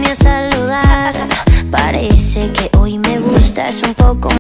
vine a saludar. Parece que hoy me gustas un poco